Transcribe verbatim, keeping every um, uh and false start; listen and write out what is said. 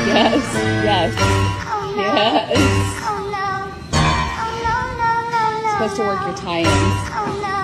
Yes, yes, Oh no. yes. Oh no. Oh no, no, no, no. Supposed to work your tie-ins. Oh no.